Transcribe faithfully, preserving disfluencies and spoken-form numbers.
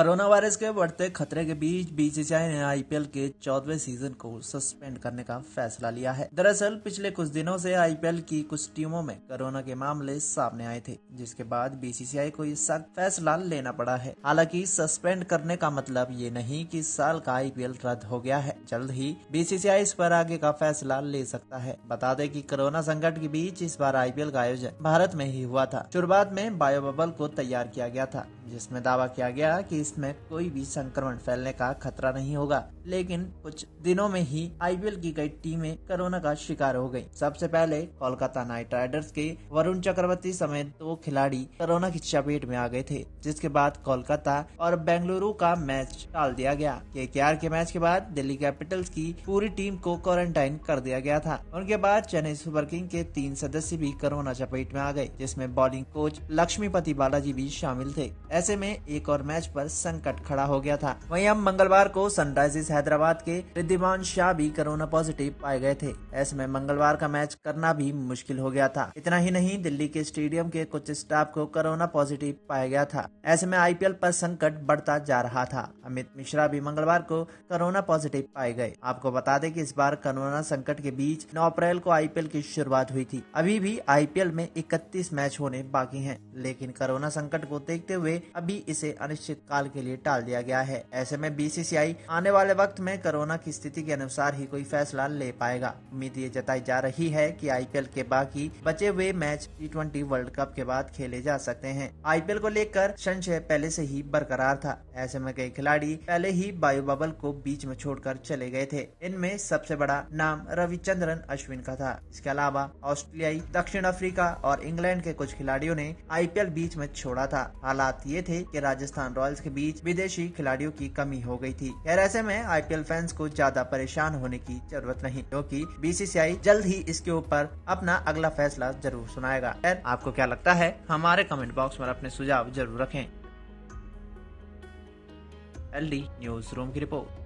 Corona virus के बढ़ते खतरे के बीच बीसीसीआई ने आईपीएल के चौदहवें सीजन को सस्पेंड करने का फैसला लिया है। दरअसल पिछले कुछ दिनों से आईपीएल की कुछ टीमों में कोरोना के मामले सामने आए थे, जिसके बाद बीसीसीआई को ये सख्त फैसला लेना पड़ा है। हालांकि सस्पेंड करने का मतलब ये नहीं कि इस साल का आईपीएल रद्द हो गया है। जल्द ही बीसीसीआई इस पर आगे का फैसला ले सकता है। बता दें कि कोरोना संकट के बीच इस बार आईपीएल का आयोजन भारत में ही हुआ था। शुरुआत में बायो बबल को तैयार किया गया था, जिसमें दावा किया गया कि इसमें कोई भी संक्रमण फैलने का खतरा नहीं होगा, लेकिन कुछ दिनों में ही आईपीएल की कई टीमें कोरोना का शिकार हो गयी। सबसे पहले कोलकाता नाइट राइडर्स के वरुण चक्रवर्ती समेत दो खिलाड़ी कोरोना की चपेट में आ गए थे, जिसके बाद कोलकाता और बेंगलुरु का मैच टाल दिया गया। केकेआर के मैच के बाद दिल्ली कैपिटल्स की पूरी टीम को क्वारंटाइन कर दिया गया था। उनके बाद चेन्नई सुपर किंग के तीन सदस्य भी कोरोना चपेट में आ गए, जिसमें बॉलिंग कोच लक्ष्मीपति बालाजी भी शामिल थे। ऐसे में एक और मैच पर संकट खड़ा हो गया था। वहीं अब मंगलवार को सनराइजर्स हैदराबाद के रिद्धिमान शाह भी कोरोना पॉजिटिव पाए गए थे। ऐसे में मंगलवार का मैच करना भी मुश्किल हो गया था। इतना ही नहीं, दिल्ली के स्टेडियम के कुछ स्टाफ को कोरोना पॉजिटिव पाया गया था। ऐसे में आईपीएल पर संकट बढ़ता जा रहा था। अमित मिश्रा भी मंगलवार को कोरोना पॉजिटिव पाए गए। आपको बता दें कि इस बार कोरोना संकट के बीच नौ अप्रैल को आईपीएल की शुरुआत हुई थी। अभी भी आईपीएल में इकतीस मैच होने बाकी हैं, लेकिन कोरोना संकट को देखते हुए अभी इसे अनिश्चित काल के लिए टाल दिया गया है। ऐसे में बीसीसीआई आने वाले वक्त में कोरोना की स्थिति के अनुसार ही कोई फैसला ले पाएगा। उम्मीद ये जताई जा रही है कि आईपीएल के बाकी बचे हुए match T twenty World Cup के बाद खेले जा सकते हैं। आईपीएल को लेकर संशय पहले से ही बरकरार था। ऐसे में कई खिलाड़ी पहले ही बायो बबल को बीच में छोड़कर चले गए थे। इनमें सबसे बड़ा नाम रविचंद्रन अश्विन का था। इसके अलावा ऑस्ट्रेलियाई, दक्षिण अफ्रीका और इंग्लैंड के कुछ खिलाड़ियों ने आईपीएल बीच में छोड़ा था। हालात ये थे कि राजस्थान रॉयल्स के बीच विदेशी खिलाड़ियों की कमी हो गई थी। खैर, ऐसे में आईपीएल फैंस को ज्यादा परेशान होने की जरूरत नहीं, क्योंकि बीसीसीआई जल्द ही इसके ऊपर अपना अगला फैसला जरूर सुनाएगा। खैर, आपको क्या लगता है हमारे कमेंट बॉक्स में अपने सुझाव जरूर रखें। एलडी न्यूज रूम की रिपोर्ट।